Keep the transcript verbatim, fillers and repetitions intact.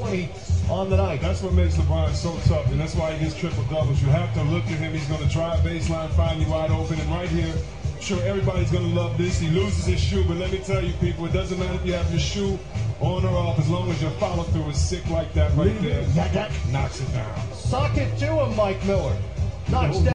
twenty on the night. That's what makes LeBron so tough, and that's why he gets triple doubles. You have to look at him. He's going to drive baseline, find you wide open, and right here, I'm sure everybody's going to love this. He loses his shoe, but let me tell you, people, it doesn't matter if you have your shoe on or off, as long as your follow-through is sick like that right there. Knocks it down. Sock it to him, Mike Miller. Knocks down.